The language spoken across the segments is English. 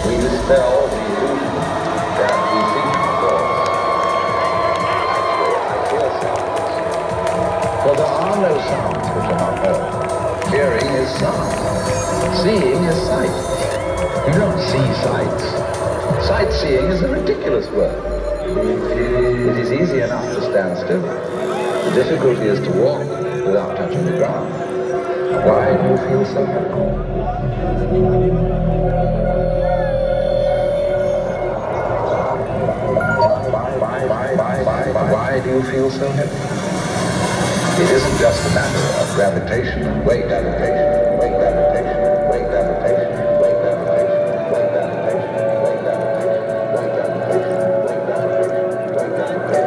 we dispel the illusion that we think thoughts. Actually, I hear sounds. For there are no sounds which are not heard. Hearing is sound. Seeing is sight. You don't see sights. Sightseeing is a ridiculous word. It is easy enough to stand still. The difficulty is to walk without touching the ground. Why do you feel so happy? Why do you feel so heavy? It isn't just a matter of gravitation and weight, gravitation and weight, gravitation and weight, gravitation and weight, gravitation and weight, gravitation and weight, gravitation and weight, gravitation and weight, gravitation and weight, gravitation.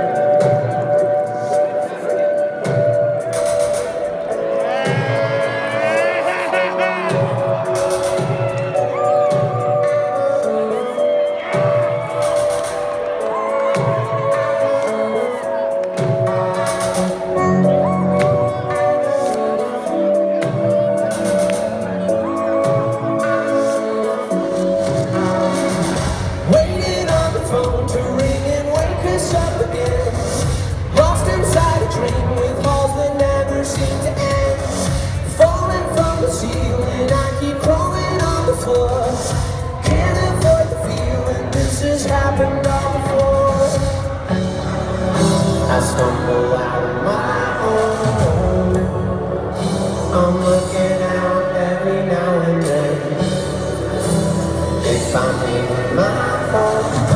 I stumble out of my own. I'm looking out every now and then. If I'm leaving my home.